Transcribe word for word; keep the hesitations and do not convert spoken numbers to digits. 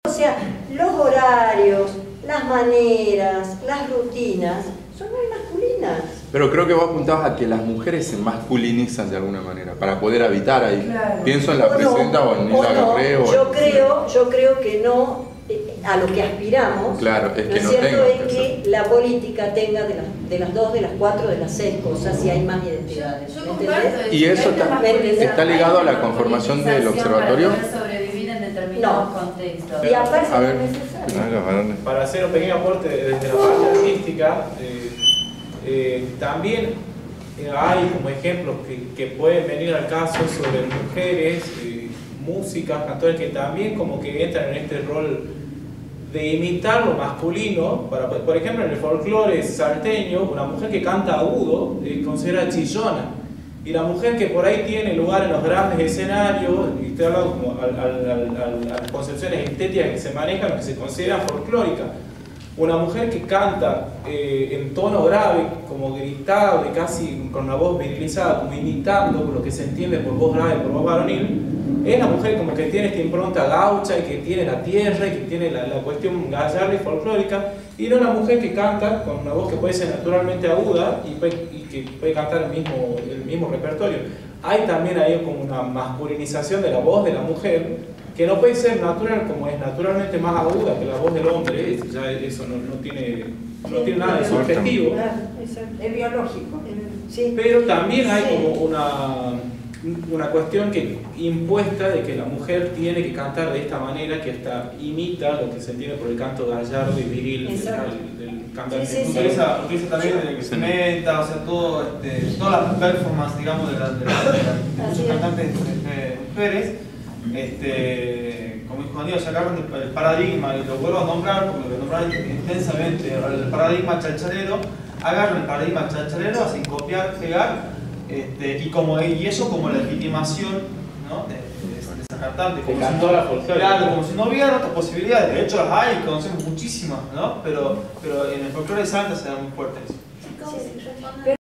O sea, los horarios, las maneras, las rutinas son muy masculinas. Pero creo que vos apuntabas a que las mujeres se masculinizan de alguna manera para poder habitar ahí. Claro. Pienso en la o presidenta no, o en Nilda no, Garré. Yo creo, yo creo que no, eh, a lo que aspiramos. Claro, es que ¿no no es cierto? tenga Es que la política tenga de las, de las dos, de las cuatro, de las seis cosas, y hay más identidades. Yo, yo comparto, ¿Y eso está, está ligado a la conformación del observatorio? Para poder sobrevivir en determinados no. contextos. Y aparte a ver, es necesario. Para hacer un pequeño aporte desde la parte artística, eh, eh, también eh, hay como ejemplos que, que pueden venir al caso sobre mujeres, eh, músicas, cantores que también como que entran en este rol de imitar lo masculino. Para, por ejemplo, en el folclore salteño, una mujer que canta agudo es considerada chillona. Y la mujer que por ahí tiene lugar en los grandes escenarios, y estoy hablando como al, al, al, a las concepciones estéticas que se manejan, que se consideran folclóricas. Una mujer que canta eh, en tono grave, como gritado y casi con una voz virilizada, como imitando lo que se entiende por voz grave, por voz varonil, es la mujer como que tiene esta impronta gaucha y que tiene la tierra y que tiene la, la cuestión gallarda y folclórica, y no una mujer que canta con una voz que puede ser naturalmente aguda y, puede, y que puede cantar el mismo, el mismo repertorio. Hay también ahí como una masculinización de la voz de la mujer, que no puede ser natural como es naturalmente más aguda que la voz del hombre. Es, ya eso no, no, tiene, no tiene nada de subjetivo. Es biológico. Sí. Pero también hay sí. como una, una cuestión que, impuesta de que la mujer tiene que cantar de esta manera, que hasta imita lo que se entiende por el canto gallardo y viril del, del cantante. Sí, sí, sí. Utiliza, utiliza también el vestimenta, o sea, todo, este, todas las performances, digamos, de, la, de, la, de, la, de los cantantes este, mujeres. Este, como dijo Daniel, se agarran el paradigma, y lo vuelvo a nombrar porque lo nombraron intensamente, el paradigma chacharero, agarran el paradigma chacharero, hacen copiar, pegar, este, y, como, y eso como legitimación, ¿no? de, de, de esa cantante, como, si no, claro, como si no hubiera otras posibilidades. De hecho las hay, conocemos muchísimas, ¿no? pero, pero en el folclore de Salta se da muy fuerte eso.